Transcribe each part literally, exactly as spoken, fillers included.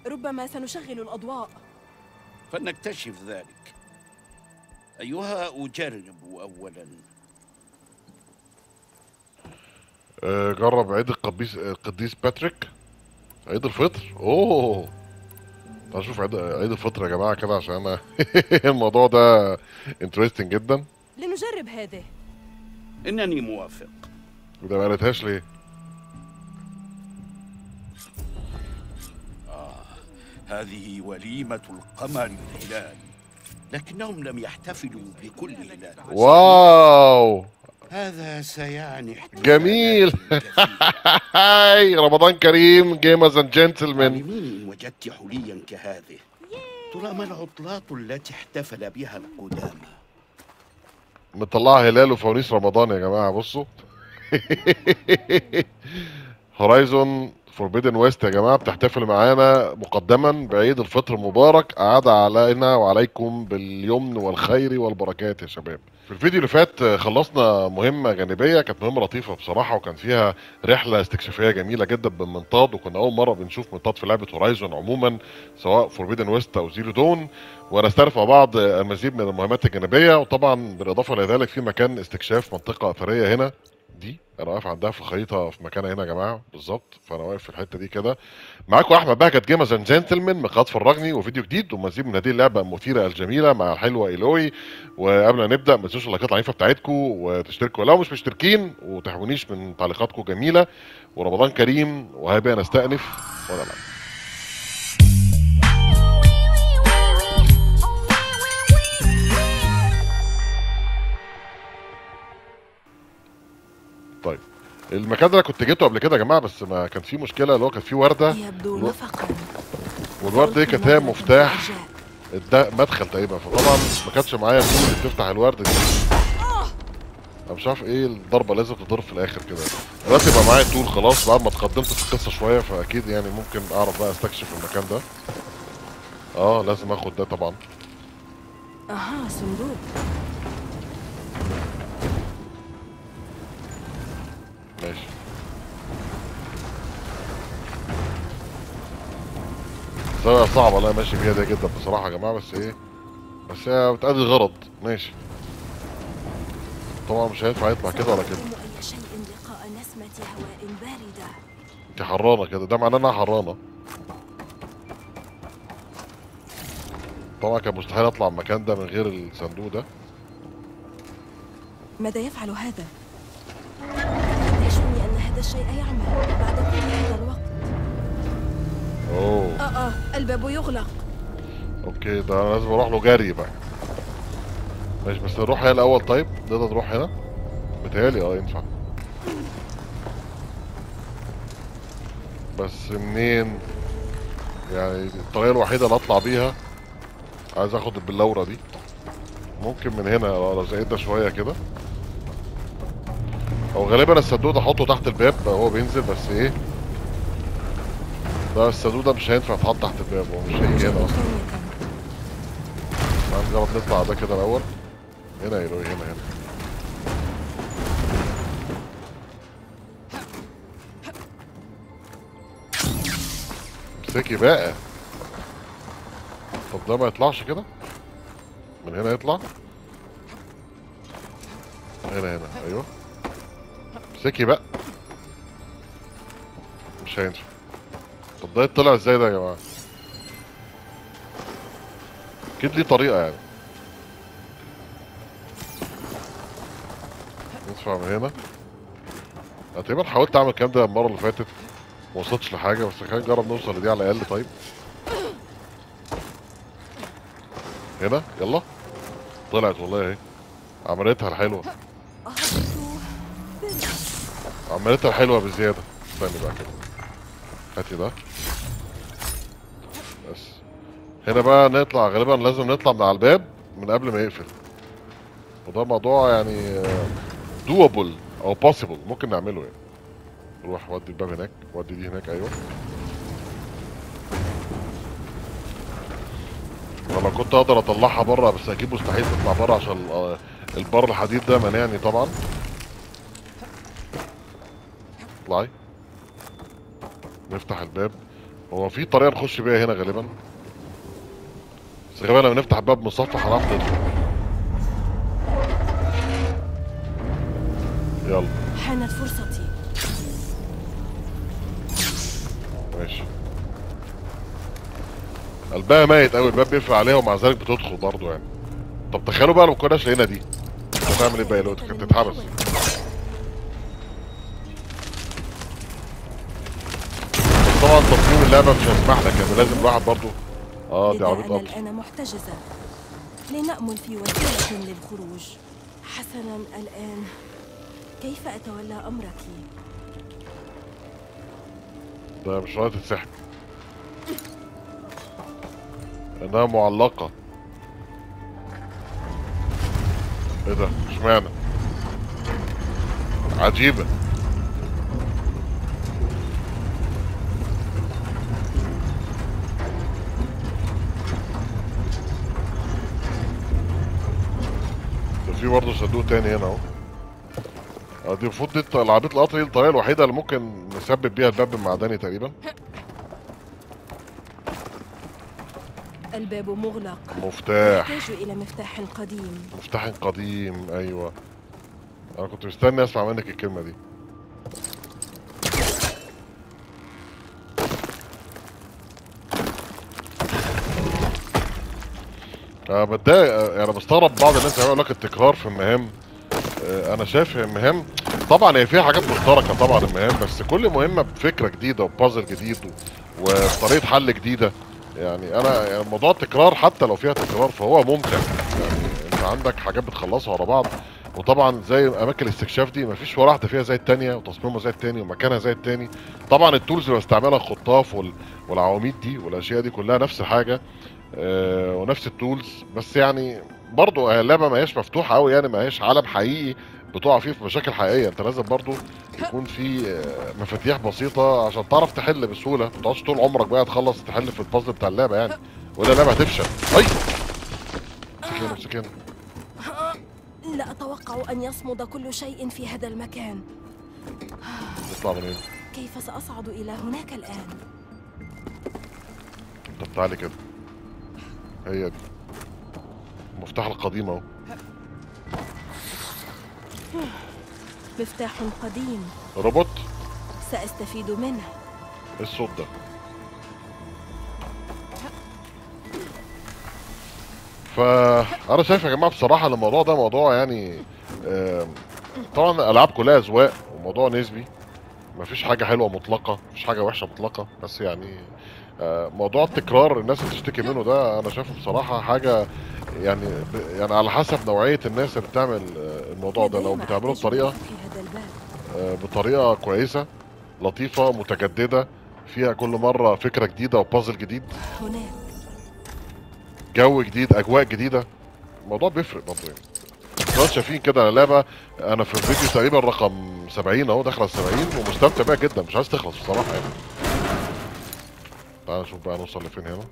ربما سنشغل الأضواء. فلنكتشف ذلك. أيها أجرب أولا. آه، جرب عيد القديس القديس باتريك. عيد الفطر. اوه، تعال نشوف عيد عيد الفطر يا جماعه كده عشان انا الموضوع ده انترستنج جدا. لنجرب هذه. إنني موافق. وده ما قالتهاش ليه؟ آه، هذه وليمة القمر الهلال، لكنهم لم يحتفلوا بكل هلال. واو، هذا سيعني احتفالات جميل. كثيرة. هاي رمضان كريم جيمرز اند جنتلمان. علميني إن وجدت حليا كهذه. ترى ما العطلات التي احتفل بها القدامى؟ مطلعها هلال وفوانيس رمضان يا جماعه بصوا. هورايزون فوربيدن ويست يا جماعه بتحتفل معانا مقدما بعيد الفطر المبارك، اعاد علينا وعليكم باليمن والخير والبركات يا شباب. في الفيديو اللي فات خلصنا مهمه جانبيه، كانت مهمه لطيفه بصراحه، وكان فيها رحله استكشافيه جميله جدا بالمنطاد، وكنا اول مره بنشوف منطاد في لعبه هورايزون عموما سواء فوربيدن ويست او زيرو دون، ونستعرف مع بعض المزيد من المهمات الجانبيه. وطبعا بالاضافه لذلك في مكان استكشاف منطقه اثريه هنا، دي انا واقف عندها في الخريطه في مكانها هنا يا جماعه بالظبط، فانا واقف في الحته دي كده. معاكم احمد بهجت جيمرز اند جنتلمان من قناه فرجني، وفيديو جديد ومزيد من هذه اللعبه المثيره الجميله مع الحلوه ايلوي. وقبل ما نبدا ما تنسوش اللايكات العنيفه بتاعتكم وتشتركوا لو مش مشتركين، وتحرمونيش من تعليقاتكم جميله. ورمضان كريم، وهيبقى نستأنف ولا لا. طيب، المكان ده انا كنت جيته قبل كده يا جماعه، بس ما كان فيه مشكله، اللي هو كان فيه ورده، يبدو نفقا. والورده دي كانت هي مفتاح ده مدخل تقريبا، فطبعا ما كانش معايا تول اللي بتفتح الورده دي. انا مش عارف ايه الضربه لازم تضرب في الاخر كده. دلوقتي بقى معايا تول خلاص بعد ما اتقدمت في القصه شويه، فاكيد يعني ممكن اعرف بقى استكشف المكان ده. اه لازم اخد ده طبعا. اها، صندوق. ماشي. زاوية صعبة اللي انا ماشي فيها دي جدا بصراحة يا جماعة، بس ايه، بس هي بتأدي الغرض. ماشي. طبعا مش هينفع يطلع كده ولا كده. أي شيء لقاء نسمة هواء باردة. انت حرانة كده، ده معناه انها حرانة. طبعا كان مستحيل اطلع المكان ده من غير الصندوق ده. ماذا يفعل هذا؟ يشعرني أن هذا الشيء يعمل بعد كل هذا الوقت. اوه. آه آه الباب يغلق. اوكي، ده انا لازم اروح له جري بقى. ماشي، بس نروح هنا الاول. طيب نقدر نروح هنا؟ متهيألي اه ينفع. بس منين؟ يعني الطريقة الوحيدة اللي اطلع بيها، عايز اخد البلورة دي. ممكن من هنا لو زقيتها شوية كده، او غالبا الصندوق ده احطه تحت الباب هو بينزل. بس ايه، ده الصندوق ده مش هينفع يتحط تحت الباب، هو مش هيجي هنا اصلا. هنجرب نطلع ده كده الاول. هنا يا روي، هنا هنا. امسكي بقى. طب ده ما يطلعش كده؟ من هنا يطلع؟ هنا هنا ايوه. امسكي بقى. مش هينفع. طب ده يطلع ازاي ده يا جماعه؟ اكيد ليه طريقه يعني. ندفع من هنا. انا تقريبا حاولت اعمل الكلام ده المره اللي فاتت، ما وصلتش لحاجه، بس خلينا نجرب نوصل لدي على الاقل. طيب هنا يلا. طلعت والله اهي. عملتها الحلوه. عملتها الحلوه بزياده. استني بقى كده. هاتي ده. بس هنا بقى نطلع، غالبا لازم نطلع من على الباب من قبل ما يقفل، وده موضوع يعني دوبل او بوسيبل، ممكن نعمله يعني. نروح ودي الباب هناك، ودي دي هناك ايوه. انا كنت اقدر اطلعها بره، بس اكيد مستحيل تطلع بره عشان البار الحديد ده مانعني طبعا. اطلعي. نفتح الباب. هو في طريقه نخش بيها هنا غالبا، بس غالبا لما نفتح باب مصفح هنعرف ندخل. يلا حانت فرصتي. ماشي. قلبها ميت قوي، الباب بيقفل عليها ومع ذلك بتدخل برضه يعني. طب تخيلوا بقى لو كناش لقينا دي هتعمل ايه بقى؟ لو كانت تتحبس. طبعا تصميم اللعبه مش هيسمح لك يعني، لازم الواحد برضه. اه دي عربيه أنا قطر. الآن محتجزة. لنأمل في وسيلة للخروج. حسنا الآن كيف أتولى أمرك؟ ده مش راية تتسحب، انها معلقة. ايه ده؟ اشمعنى؟ عجيبة. ده في برضه صندوق تاني هنا اهو. اه دي المفروض دي العربية القطر دي الطريقة الوحيدة اللي ممكن نثبت بيها الباب المعدني تقريبا. الباب مغلق. مفتاح. أحتاج إلى مفتاح قديم. مفتاح قديم، ايوه. انا كنت مستني اسمع منك الكلمة دي. انا بتضايق يعني، بستغرب بعض الناس يقول لك التكرار في المهام. انا شايف المهام طبعا هي فيها حاجات مشتركه طبعا المهام، بس كل مهمه بفكره جديده وبازل جديد وطريقه حل جديده. يعني انا يعني موضوع التكرار حتى لو فيها تكرار فهو ممتع يعني. انت عندك حاجات بتخلصها ورا بعض، وطبعا زي اماكن الاستكشاف دي مفيش ولا واحده فيها زي الثانيه، وتصميمها زي الثاني، ومكانها زي الثاني. طبعا التولز اللي بستعملها الخطاف وال... والعواميد دي والاشياء دي كلها نفس الحاجه. آه ونفس التولز، بس يعني برضه اللعبه ما هيش مفتوحه قوي يعني، ما هيش عالم حقيقي بتقع فيه في مشاكل حقيقيه. انت لازم برضه يكون في آه مفاتيح بسيطه عشان تعرف تحل بسهوله، ما تقعدش طول عمرك بقى تخلص تحل في البازل بتاع اللعبه يعني، ولا اللعبه هتفشل. اي امسك هنا امسك هنا. لا أتوقع أن يصمد كل شيء في هذا المكان. نطلع من هنا. كيف سأصعد إلى هناك الآن؟ طب تعالي كده، هي دي المفتاح القديم اهو. مفتاح قديم. روبوت. سأستفيد منه. ايه الصوت ده؟ فانا شايف يا جماعه بصراحه ان الموضوع ده موضوع يعني طبعا الالعاب كلها اذواق وموضوع نسبي، مفيش حاجه حلوه مطلقه، مفيش حاجه وحشه مطلقه، بس يعني موضوع التكرار الناس بتشتكي منه ده انا شايفه بصراحه حاجه يعني يعني على حسب نوعيه الناس اللي بتعمل الموضوع ده. لو بتعمله بطريقه بطريقه كويسه لطيفه متجدده فيها كل مره فكره جديده وبازل جديد، هناك جو جديد، اجواء جديده، الموضوع بيفرق برضه يعني. انتوا شايفين كده لعبه انا في الفيديو تقريبا رقم سبعين اهو، داخله سبعين ومستمتع بيها جدا، مش عايز تخلص بصراحه يعني. تعال نشوف بقى نوصل لفين هنا.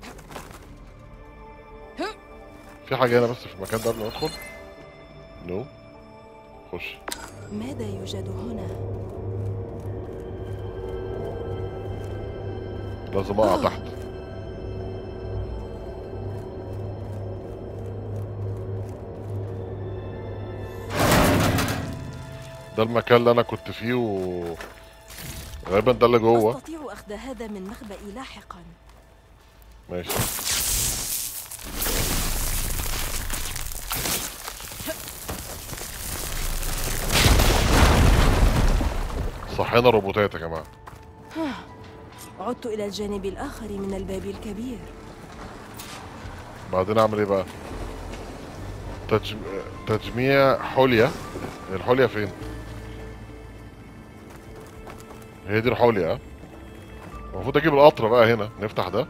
في حاجه هنا بس في المكان ده قبل ما ندخل. نو خش. ماذا يوجد هنا؟ لازم اقع تحت. ده المكان اللي انا كنت فيه و غالبا ده اللي جوه. أستطيع أخذ هذا من مخبئي لاحقا. ماشي. صحينا الروبوتات يا جماعه. عدت إلى الجانب الآخر من الباب الكبير. بعدين اعمل ايه بقى؟ تجم... تجميع حلية. الحلية فين؟ هي دي الحلية ها؟ المفروض اجيب القطر بقى هنا، نفتح ده.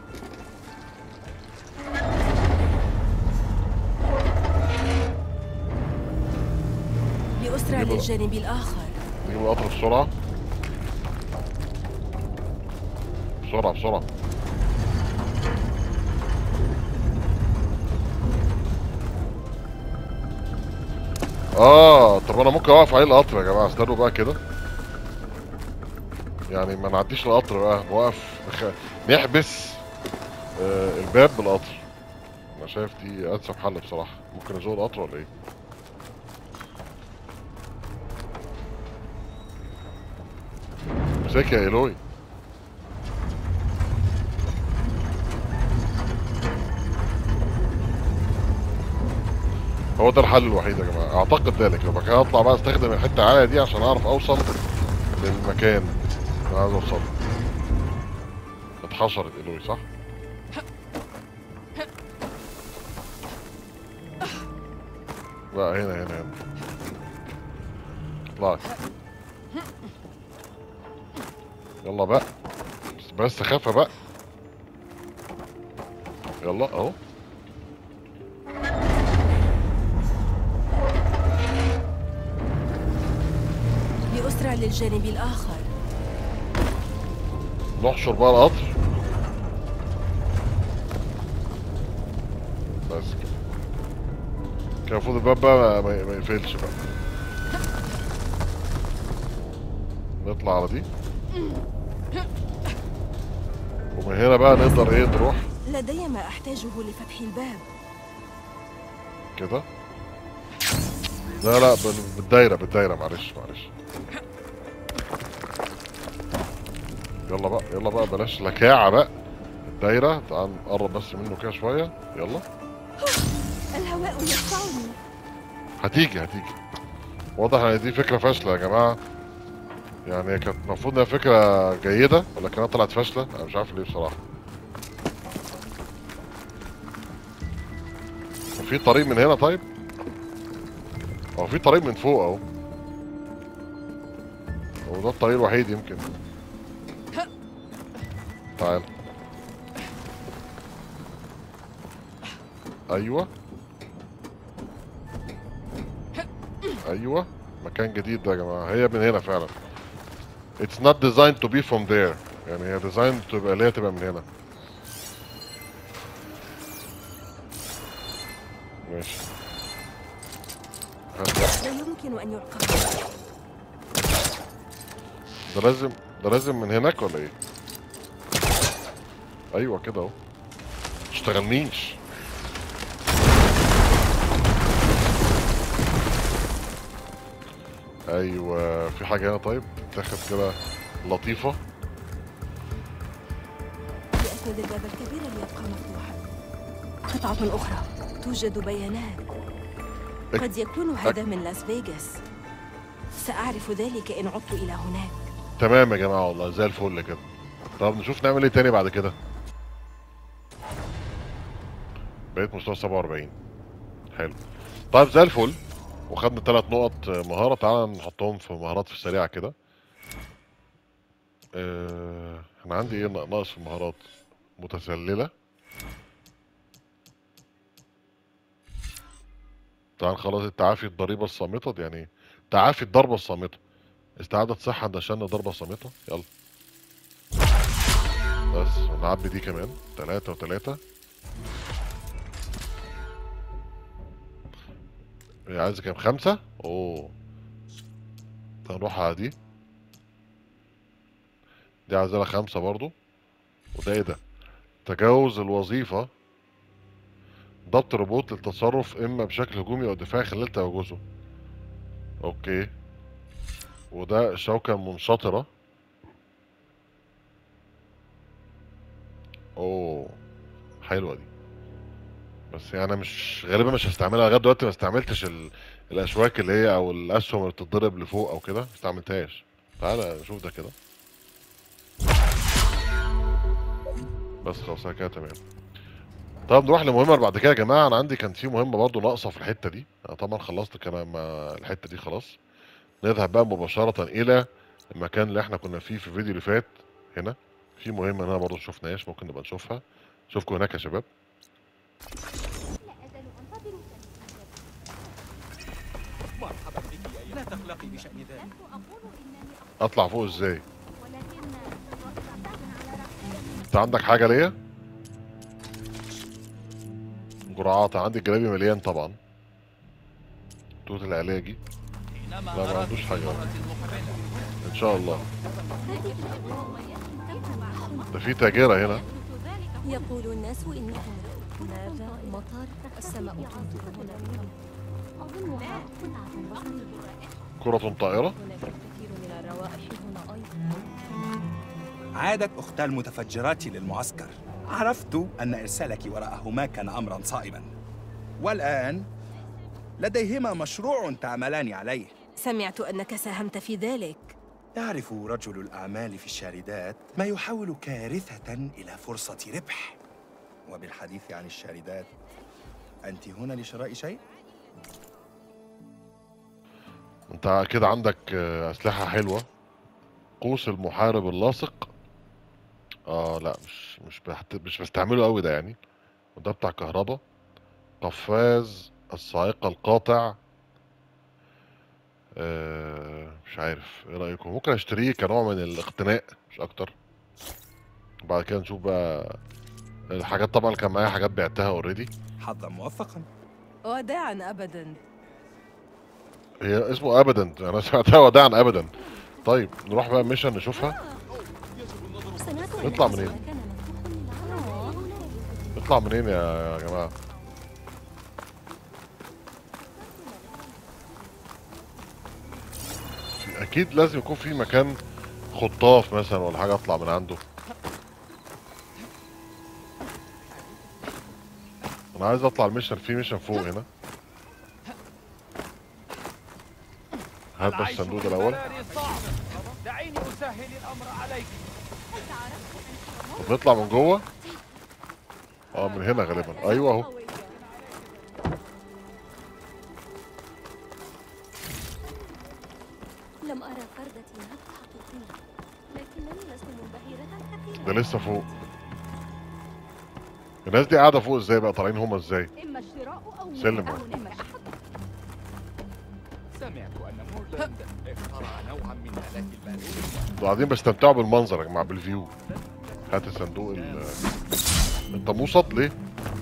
لأسرع للجانب الآخر. نجيب القطر بسرعة بسرعة بسرعة. اه طب انا ممكن اوقف عليه القطر يا جماعة، استنوا بقى كده. يعني ما نعديش القطر بقى، نوقف نخ... نحبس آه الباب بالقطر. انا شايف دي انسب حل بصراحه. ممكن نزود القطر ولا ايه؟ مساك يا ايلوي. هو ده الحل الوحيد يا جماعه، اعتقد ذلك. يبقى كده اطلع بقى استخدم الحته العاليه دي عشان اعرف اوصل للمكان اللي انا عايز اوصله. اتحشرت ايلوي صح؟ لا هنا هنا هنا. اطلعي. يلا بقى. بس بس خافة بقى. يلا اهو. لأسرع للجانب الآخر. نحشر بقى القطر. بس كده. كان المفروض الباب بقى ما ما يقفلش بقى. نطلع على دي. ومن هنا بقى نقدر ايه نروح لدي ما أحتاجه لفتح الباب. كده. لا لا بال- بالدايرة بالدايرة معلش معلش. يلا بقى يلا بقى بلاش لكاعة بقى. الدايرة تعال نقرب بس منه كده شوية. يلا. الهواء يدفعني. هتيجي هتيجي. واضح ان دي فكرة فاشلة يا جماعة. يعني كانت المفروض انها فكرة جيدة ولا كانت طلعت فاشلة؟ انا مش عارف ليه بصراحة. في طريق من هنا طيب؟ هو في طريق من فوق اهو. هو ده الطريق الوحيد يمكن. تعال. ايوه ايوه. مكان جديد ده يا جماعة. هي من هنا فعلا. It's not designed to be from there. يعني هي designed تبقى اللي هي تبقى من هنا. ماشي. هات. لا يمكن أن يلقى. ده لازم ده لازم من هناك ولا ايه؟ ايوه كده اهو. متشتغلنيش. ايوه في حاجة هنا طيب تاخد كده لطيفة. لأخذ الباب الكبير ليبقى مفتوحا. قطعة أخرى. توجد بيانات. قد يكون هذا من لاس فيغاس. سأعرف ذلك إن عدت إلى هناك. تمام يا جماعة والله زي الفل كده. طب نشوف نعمل ايه تاني بعد كده. بقيت مستوى سبعة وأربعين. حلو. طيب زي الفل. وخدنا ثلاث نقط مهارة. تعالى نحطهم في مهارات في السريع كده. اه... انا عندي ايه ناقص في المهارات؟ متسللة. تعال خلاص. التعافي الضريبة الصامتة دي يعني ايه؟ تعافي الضربة الصامتة. استعادة صحة عند شن ضربة صامتة. يلا. بس ونعبي دي كمان. تلاتة وتلاتة. هي عايزة كام؟ خمسة؟ اوه. هنروح على دي. دي عايزة لها خمسة برضو. وده ايه ده؟ تجاوز الوظيفة. ضبط روبوت للتصرف اما بشكل هجومي او دفاعي خلال تواجده. اوكي. وده الشوكة المنشطرة. اوه. حلوة دي. بس يعني انا مش غالبا مش هستعملها لغايه دلوقتي. ما استعملتش ال... الاشواك اللي هي او الاسهم اللي بتتضرب لفوق او كده. ما استعملتهاش. تعالى نشوف ده كده. بس خلاص كده تمام. طب نروح لمهمه بعد كده يا جماعه. انا عندي كان في مهمه برضو ناقصه في الحته دي. انا طبعا خلصت كمان ما الحته دي خلاص. نذهب بقى مباشره الى المكان اللي احنا كنا فيه في الفيديو اللي فات. هنا في مهمه هنا برضو شفناهاش. ممكن نبقى نشوفها. اشوفكم هناك يا شباب. مرحبا بك. لا تقلقي بشأن ذلك. اطلع فوق ازاي؟ انت عندك حاجه ليا؟ جرعات. عندي الجلابي مليان طبعا. توت العلاجي. لا ما عندوش حاجه. ان شاء الله. ده في تاجرة هنا. يقول الناس إنكم ماذا مطر السماء تمطر هنا. أظنها قطعة بسيطة. كرة طائرة. هناك الكثير من الروائح هنا أيضا. عادت أختى المتفجرات للمعسكر. عرفت أن إرسالك وراءهما كان أمرا صائبا، والآن لديهما مشروع تعملان عليه. سمعت أنك ساهمت في ذلك. يعرف رجل الأعمال في الشاردات ما يحول كارثة إلى فرصة ربح. وبالحديث عن الشاردات، أنت هنا لشراء شيء؟ انت اكيد عندك اسلحة حلوة. قوس المحارب اللاصق. اه لا مش مش بحت... مش بستعمله قوي ده يعني. وده بتاع كهرباء. قفاز الصاعقة القاطع. آه مش عارف ايه رأيكم، ممكن اشتريه كنوع من الاقتناء مش اكتر. بعد كده نشوف بقى الحاجات. طبعا كان معايا حاجات بعتها اوريدي. حظا موفقا. وداعا أبدا. هي اسمه ابدا، انا سمعتها وداعا ابدا. طيب نروح بقى ميشن نشوفها. نطلع منين؟ نطلع منين يا جماعة؟ اكيد لازم يكون في مكان خطاف مثلا ولا حاجة اطلع من عنده. انا عايز اطلع الميشن، في ميشن فوق هنا. هات بس الصندوق ده الاول. دعيني اسهل الامر عليك. طب نطلع من جوه. اه من هنا غالبا. ايوه اهو. لم أرى فردة هبة حقيقية، لكنني لست منبهرة كثيرا. ده لسه فوق. الناس دي قاعدة فوق ازاي بقى؟ طالعين هما ازاي؟ إما الشراء أو سلم اهو. سمعت ان مورلاند اخترع نوعا من آلات البالون. انتوا قاعدين بيستمتعوا بالمنظر يا جماعة، بالفيو. هات الصندوق ال انت موصد ليه؟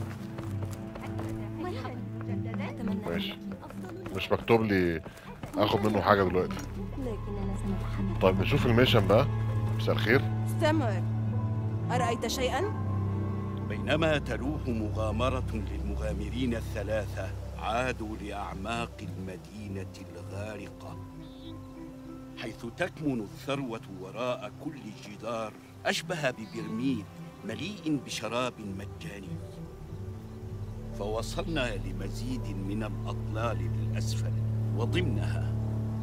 ماشي. مش مكتوب لي اخد منه حاجة دلوقتي. طيب نشوف الميشن بقى. مساء الخير. استمر. أرأيت شيئا؟ بينما تلوح مغامرة للمغامرين الثلاثة، عادوا لأعماق المدينة الغارقة، حيث تكمن الثروة وراء كل جدار أشبه ببرميل مليء بشراب مجاني. فوصلنا لمزيد من الأطلال للأسفل، وضمنها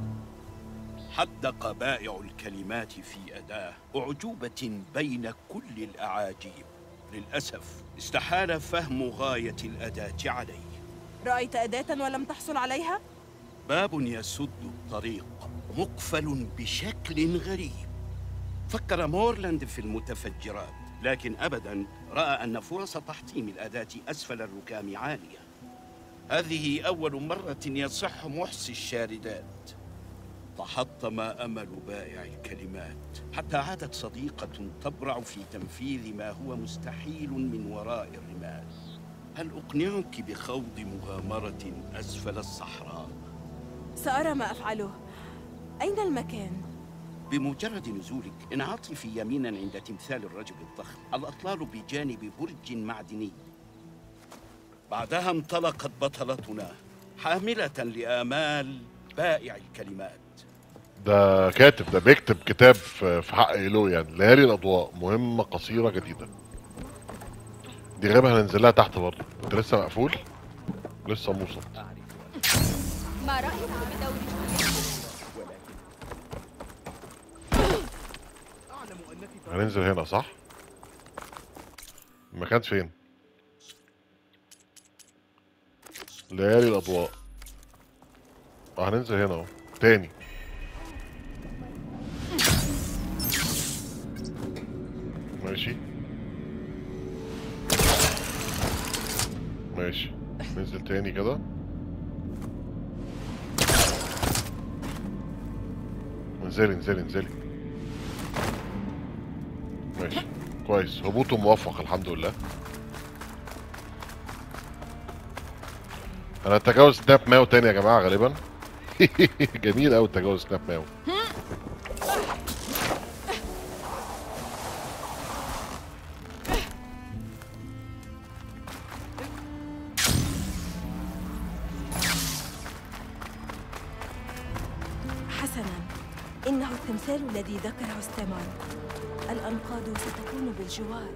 حدق بائع الكلمات في أداة أعجوبة بين كل الأعاجيب. للأسف استحال فهم غاية الأداة علي. رأيت أداة ولم تحصل عليها؟ باب يسد الطريق مقفل بشكل غريب. فكر مورلاند في المتفجرات، لكن أبداً رأى أن فرص تحطيم الأداة أسفل الركام عالية. هذه أول مرة يصح محصي الشاردات. تحطم أمل بائع الكلمات، حتى عادت صديقة تبرع في تنفيذ ما هو مستحيل من وراء الرمال. هل أقنعك بخوض مغامرة أسفل الصحراء؟ سأرى ما أفعله. أين المكان؟ بمجرد نزولك انعطفي يمينا عند تمثال الرجل الضخم، الأطلال بجانب برج معدني. بعدها انطلقت بطلتنا حاملة لآمال بائع الكلمات. ده كاتب، ده بيكتب كتاب في حق إيلو يعني. ليالي الأضواء، مهمة قصيرة جديدة. دي غالبا هننزلها تحت برضه. انت لسه مقفول؟ لسه موصل. ما رأيك بدور هننزل هنا صح؟ المكان فين؟ ليالي الأضواء. اه هننزل هنا اهو تاني. ماشي ماشي. ننزل تاني كده. انزلي انزلي انزلي. ماشي كويس. هبوطه موفق الحمد لله. انا اتجاوز سناب ماو تاني يا جماعه غالبا. جميل قوي التجاوز سناب ماو. حسناً، إنه التمثال الذي ذكره ستيمان. الأنقاض ستكون بالجوار.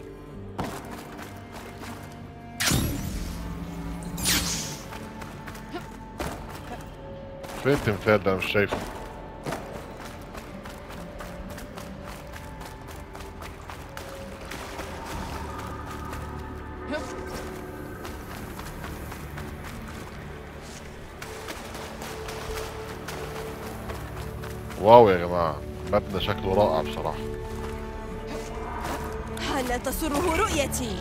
فين التمثال ده؟ أنا مش شايفه. واو يا جماعة، مبنى شكله رائع بصراحة. هل تسره رؤيتي؟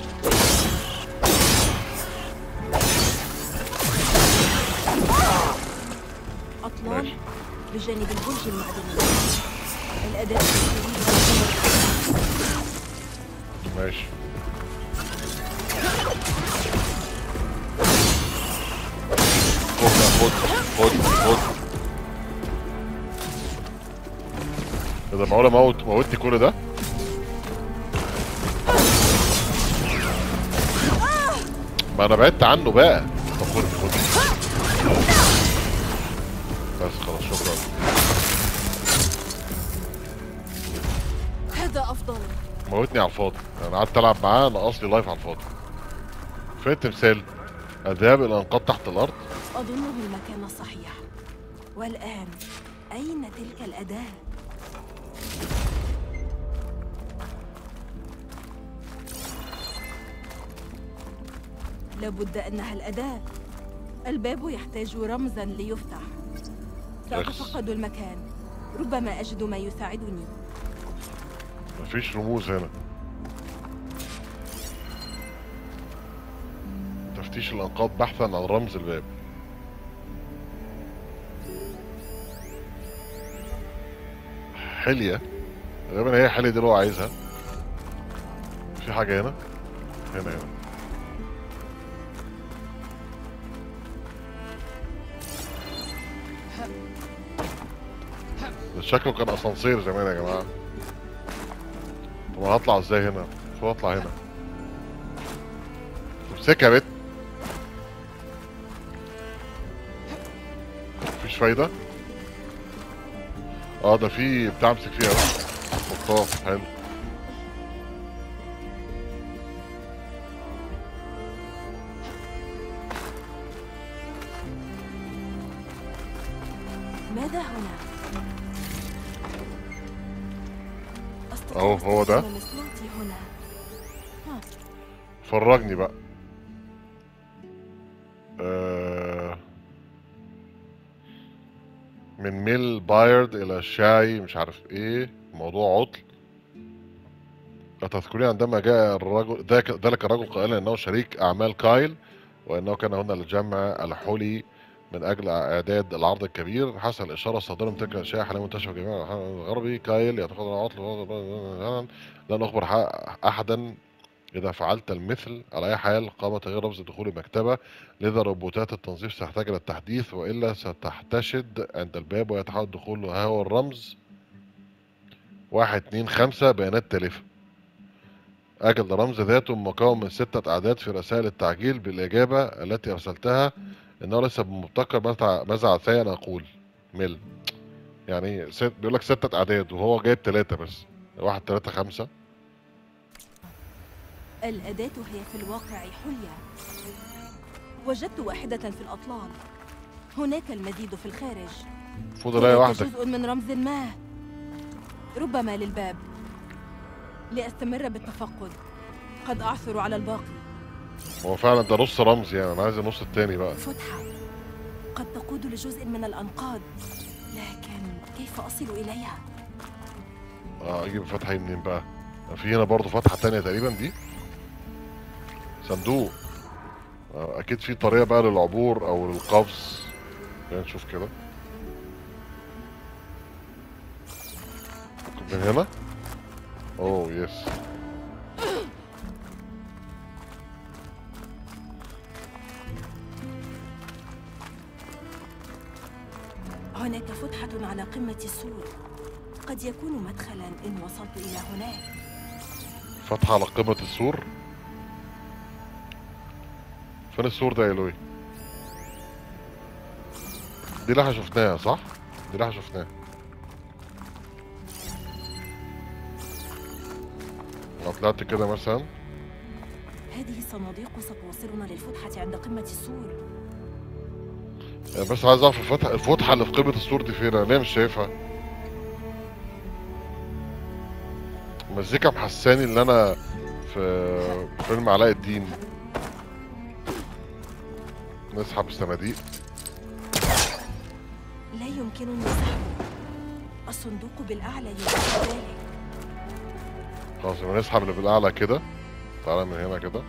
أطلال ماشي. بجانب البرج المعدني. الأداة ماشي. خد خد خد. إذا معقولة موت موتني كل ده؟ ما أنا بعدت عنه بقى. طب خد خد. بس خلاص شكرا. هذا أفضل. موتني على الفاضي. أنا قعدت ألعب معاه نقص لي لايف على الفاضي. فين التمثال؟ الذهاب إلى أنقاض تحت الأرض؟ أظنه المكان الصحيح. والآن أين تلك الأداة؟ لابد أنها الأداة. الباب يحتاج رمزاً ليفتح. سأتفقد المكان. ربما أجد ما يساعدني. مفيش رموز هنا. تفتيش الأنقاض بحثا عن رمز الباب. حلية. غالبا هي حلية دي اللي هو عايزها. في حاجة هنا؟ هنا هنا. ده شكله كان اسانسير زمان يا جماعة. طب انا هطلع ازاي هنا؟ شو اطلع هنا؟ امسكها يا بت. مفيش فايدة؟ اه ده في بتاع امسك فيها بقى. مطاف حلو. ماذا هنا؟ اهو هو ده. هنا. فرجني بقى. آه من ميل بايرد الى شاي مش عارف ايه، موضوع عطل. أتذكرين عندما جاء الرجل ذاك ذلك الرجل قائلا انه شريك اعمال كايل، وانه كان هنا لجمع الحلي من اجل اعداد العرض الكبير. حسب الاشاره الصادره من تلك الاشياء حاليا منتشره في جميع العالم الغربي. كايل يعتقد ان عطل. لن اخبر احدا اذا فعلت المثل. على اي حال قام تغيير رمز دخول المكتبه، لذا روبوتات التنظيف ستحتاج الى التحديث والا ستحتشد عند الباب ويتحول الدخول. ها هو الرمز واحد اتنين خمسة. بيانات تالفة. أجل رمز ذاته مكون من ستة أعداد في رسائل التعجيل بالإجابة التي أرسلتها إنه ليس بمبتكر. ماذا عسى أن أقول؟ مل يعني ست بيقول لك ستة أعداد وهو جايب ثلاثة بس. واحد تلاتة خمسة. الأداة هي في الواقع حلية. وجدت واحدة في الأطلال. هناك المزيد في الخارج. المفروض ألاقي واحدة. جزء من رمز ما. ربما للباب. لأستمر بالتفقد. قد أعثر على الباقي. هو فعلا ده نص رمز يعني. أنا عايز النص التاني بقى. فتحة قد تقود لجزء من الأنقاض، لكن كيف أصل إليها؟ اه أجيب الفتحة منين بقى؟ في هنا برضو فتحة تانية تقريبا. دي صندوق. آه أكيد في طريقة بقى للعبور أو للقفز. خلينا نشوف كده. من هنا. اوه يس. هناك فتحة على قمة السور. قد يكون مدخلا إن وصلت إلى هناك. فتحة على قمة السور. فين السور ده يا لوي؟ دي اللي احنا شفناها صح؟ دي اللي احنا شفناها. لو طلعت كده مثلا. هذه الصناديق ستوصلنا للفتحة عند قمة السور. بس عايز اعرف الفتحة الفتحة اللي في قمة السور دي فين؟ انا ليه مش شايفها؟ المزيكا محساني ان انا في فيلم علاء الدين. نسحب الصناديق. لا يمكنني سحبه. الصندوق بالأعلى يمكن ذلك. خلاص يبقى نسحب اللي بالاعلى كده. تعالى من هنا كده.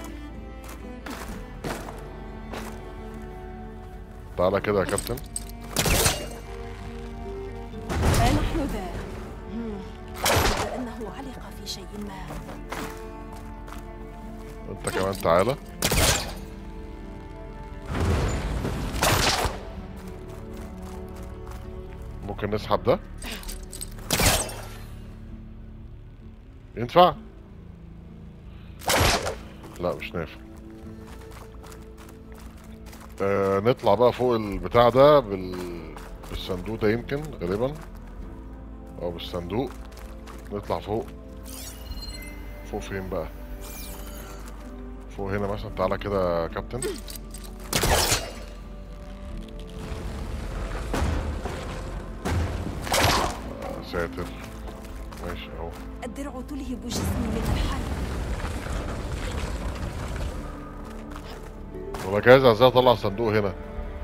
تعالى كده يا كابتن. ها نحن ذا. أعتقد أنه علق في شيء ما. انت كمان تعالى. ممكن نسحب ده؟ ينفع؟ لا مش نافع. آه نطلع بقى فوق البتاع ده بال... بالصندوق ده يمكن غالبا، او بالصندوق. نطلع فوق. فوق فين بقى؟ فوق هنا مثلا. تعالى كده يا كابتن. آه ساتر. ماشي اهو. الدرع تلهب جسمي من الحرب. ولا جايز ازاي اطلع صندوق هنا؟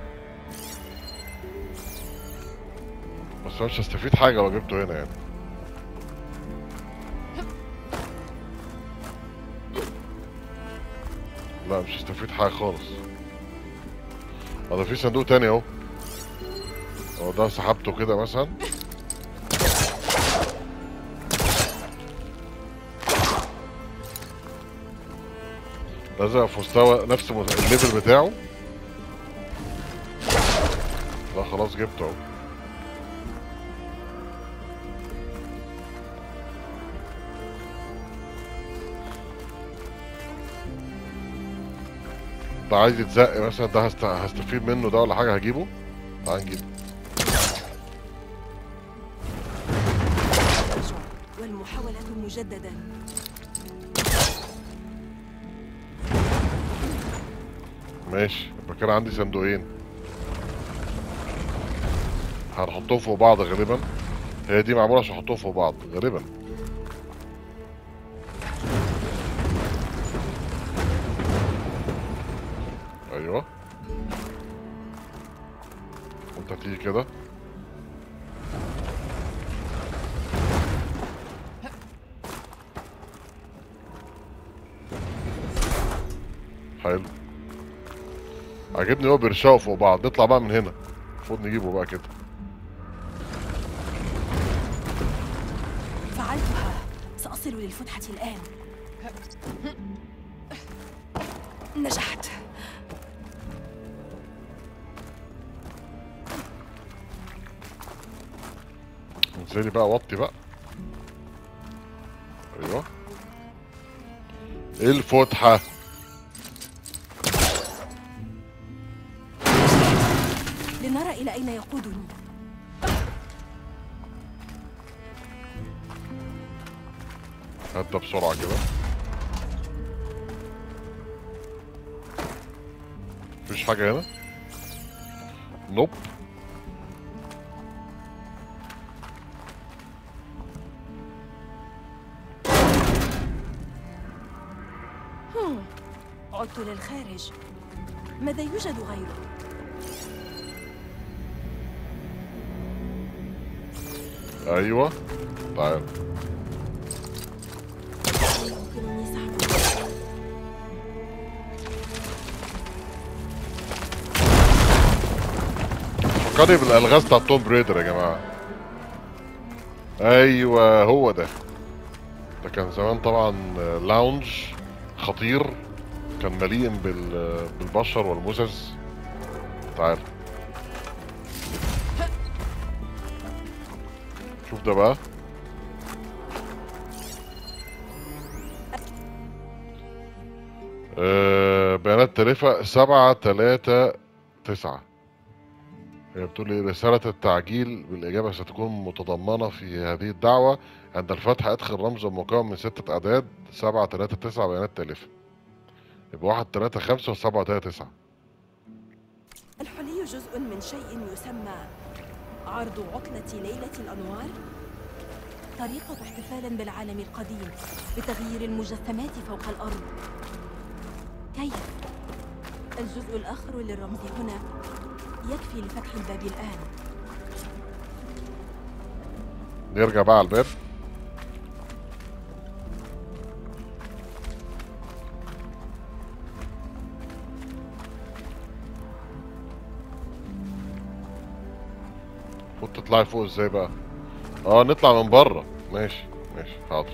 بس مش هستفيد حاجة لو جبته هنا يعني. لا مش هستفيد حاجة خالص. هذا في صندوق تاني اهو. اهو ده سحبته كده مثلا. لازم في مستوى نفس الليفل بتاعه. لا خلاص جبته اهو. ده عايز يتزق مثلا. ده هست... هستفيد منه ده ولا حاجة هجيبه. تعال نجيبه. والمحاولة مجددا. ماشي يبقى كده عندي صندوقين. هنحطهم فوق بعض غالبا. هي دي معمولة عشان احطهم فوق بعض غالبا. ايوه. وانت تيجي كده. حلو. عجبني هو بيرشقوا فوق بعض. نطلع بقى من هنا. المفروض نجيبه بقى كده. فعلتها. سأصل للفتحة الآن. نجحت. انزلي بقى وطي بقى. ايوه. ايه الفتحة؟ لنرى إلى أين يقودني. هات ده بسرعة كده. مفيش حاجة هنا؟ نوب. عدت للخارج. ماذا يوجد غيره؟ ايوه. تعال. يمكنني سحبه. فكرني بالالغاز بتاع توم بريدر يا جماعه. ايوه هو ده. ده كان زمان طبعا لاونج خطير. كان مليء بالبشر والمزز. تعال شوف ده بقى. أه بيانات تليفة سبعة تلاتة تسعة. هي بتقول لي رسالة التعجيل بالإجابة ستكون متضمنة في هذه الدعوة. عند الفتح ادخل رمز مكون من ستة أعداد سبعة تلاتة تسعة بيانات تالفة. يبقى واحد تلاتة خمسة وسبعة تلاتة تسعة. الحلي جزء من شيء يسمى عرض عطلة ليلة الأنوار، طريقة احتفال بالعالم القديم بتغيير المجسمات فوق الأرض. كيف؟ الجزء الآخر للرمز هنا يكفي لفتح الباب الآن. نرجع بقى على الباب. المفروض تطلعي فوق ازاي بقى؟ اه نطلع من بره. ماشي ماشي حاضر.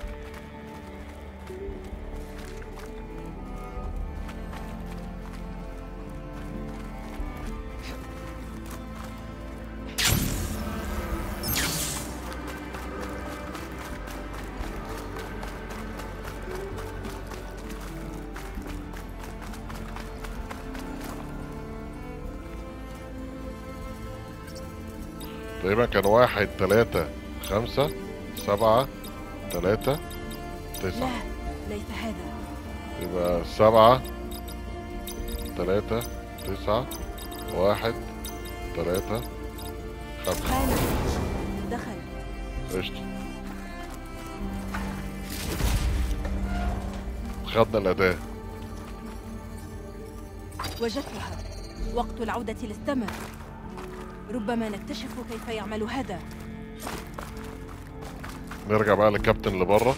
تقريبا كان واحد تلاتة خمسة سبعة تلاتة تسعة. لا ليس هذا. يبقى سبعة تلاتة تسعة واحد تلاتة خمسة. خانة دخل. قشطة. خدنا الأداة. وجدتها. وقت العودة للثمر. ربما نكتشف كيف يعمل هذا. نرجع بقى للكابتن اللي بره.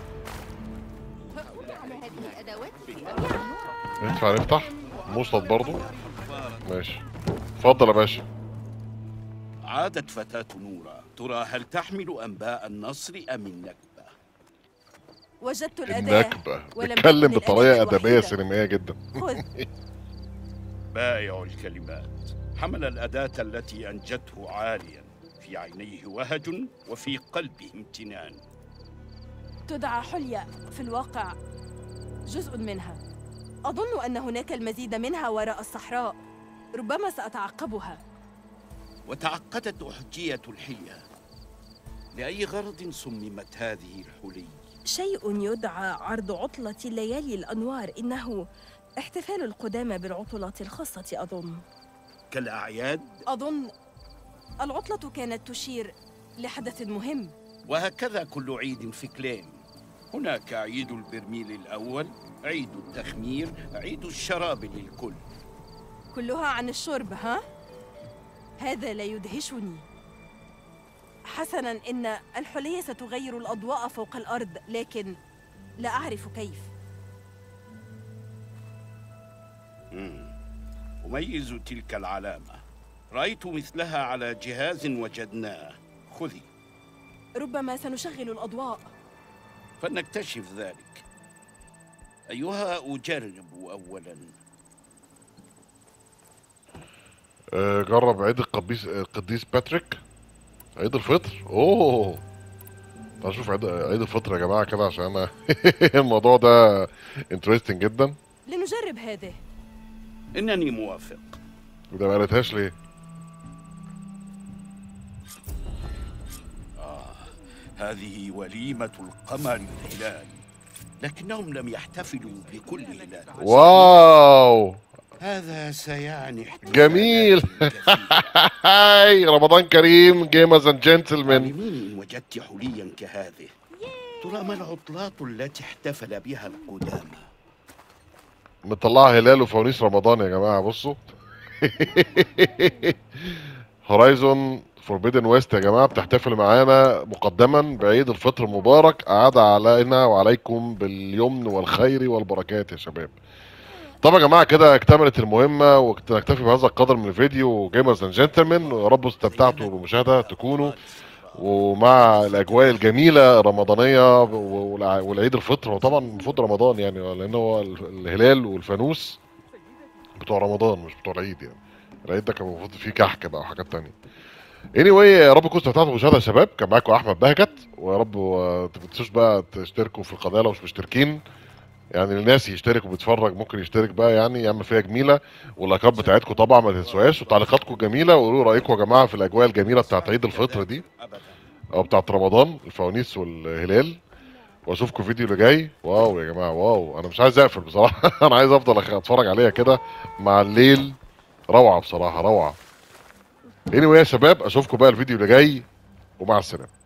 ينفع نفتح موصلت برضو؟ ماشي اتفضل يا باشا. عادت فتاة نورا، ترى هل تحمل أنباء النصر أم النكبة؟ وجدت الأداة. النكبة بتتكلم بطريقة أدبية سينمائية جدا. خذ. بائع الكلمات. حمل الأداة التي أنجته عاليا، في عينيه وهج وفي قلبه امتنان. تدعى حلية، في الواقع جزء منها. أظن أن هناك المزيد منها وراء الصحراء، ربما سأتعقبها. وتعقدت أحجية الحلية. لأي غرض صممت هذه الحلي؟ شيء يدعى عرض عطلة ليالي الأنوار، إنه احتفال القدامى بالعطلات الخاصة أظن. كالأعياد؟ أظن العطلة كانت تشير لحدث مهم. وهكذا كل عيد في كلين. هناك عيد البرميل الأول، عيد التخمير، عيد الشراب للكل. كلها عن الشرب ها؟ هذا لا يدهشني. حسناً، إن الحلية ستغير الأضواء فوق الأرض، لكن لا أعرف كيف. مم. أميز تلك العلامة. رأيت مثلها على جهاز وجدناه. خذي. ربما سنشغل الأضواء. فلنكتشف ذلك. أيها أجرب أولاً. أه جرب عيد القديس القديس باتريك. عيد الفطر. اوه تعال نشوف عيد عيد الفطر يا جماعه كده عشان انا الموضوع ده انترستنج جدا. لنجرب هذه. إنني موافق. وده ما قالتهاش ليه؟ آه هذه وليمة القمر الهلال، لكنهم لم يحتفلوا بكل هلال. واو هذا سيعني جميل. هاي رمضان كريم جيمرز اند جنتلمان. مين وجدت حليا كهذه؟ ترى ما العطلات التي احتفل بها القدامى؟ مطلعها هلال وفوانيس رمضان يا جماعه بصوا. هورايزون فوربيدن ويست يا جماعه بتحتفل معانا مقدما بعيد الفطر المبارك، اعاد علينا وعليكم باليمن والخير والبركات يا شباب. طبعا يا جماعه كده اكتملت المهمه، ونكتفي بهذا القدر من الفيديو جيمرز اند جنتلمان، ويا رب استمتعتوا بالمشاهده تكونوا، ومع الاجواء الجميله الرمضانيه والعيد الفطر. وطبعا المفروض رمضان يعني، لان هو الهلال والفانوس بتوع رمضان مش بتوع العيد يعني. العيد ده كان المفروض فيه كحك بقى وحاجات تانية. anyway يا رب تكونوا استمتعتوا بالمشاهده يا شباب. كان معاكم احمد بهجت، ويا رب ما تنسوش بقى تشتركوا في القناه لو مش مشتركين، يعني الناس يشترك وبيتفرج ممكن يشترك بقى، يعني يعمل فيها جميله. واللايكات بتاعتكم طبعا ما تنسوهاش، وتعليقاتكم جميله، وقولوا رايكم يا جماعه في الاجواء الجميله بتاعت عيد الفطر دي او بتاعت رمضان، الفوانيس والهلال. واشوفكم فيديو اللي جاي. واو يا جماعه، واو، انا مش عايز اقفل بصراحه. انا عايز افضل اتفرج عليها كده مع الليل. روعه بصراحه، روعه. anyway يا شباب، اشوفكم بقى الفيديو اللي جاي، ومع السلامه.